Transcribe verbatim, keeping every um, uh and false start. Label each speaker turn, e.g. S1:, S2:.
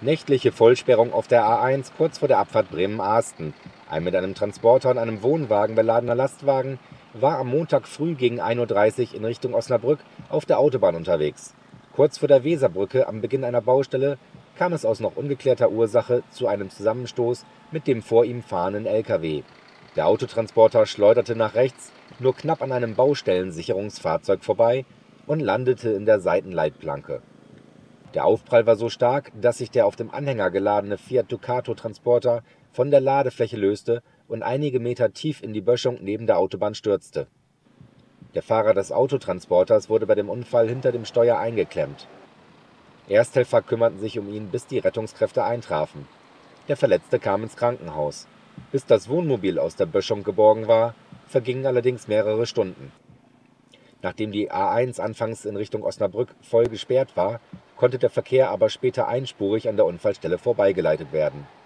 S1: Nächtliche Vollsperrung auf der A eins kurz vor der Abfahrt Bremen-Ahsten. Ein mit einem Transporter und einem Wohnwagen beladener Lastwagen war am Montag früh gegen ein Uhr dreißig in Richtung Osnabrück auf der Autobahn unterwegs. Kurz vor der Weserbrücke am Beginn einer Baustelle kam es aus noch ungeklärter Ursache zu einem Zusammenstoß mit dem vor ihm fahrenden L K W. Der Autotransporter schleuderte nach rechts nur knapp an einem Baustellensicherungsfahrzeug vorbei und landete in der Seitenleitplanke. Der Aufprall war so stark, dass sich der auf dem Anhänger geladene Fiat Ducato-Transporter von der Ladefläche löste und einige Meter tief in die Böschung neben der Autobahn stürzte. Der Fahrer des Autotransporters wurde bei dem Unfall hinter dem Steuer eingeklemmt. Ersthelfer kümmerten sich um ihn, bis die Rettungskräfte eintrafen. Der Verletzte kam ins Krankenhaus. Bis das Wohnmobil aus der Böschung geborgen war, vergingen allerdings mehrere Stunden. Nachdem die A eins anfangs in Richtung Osnabrück voll gesperrt war, konnte der Verkehr aber später einspurig an der Unfallstelle vorbeigeleitet werden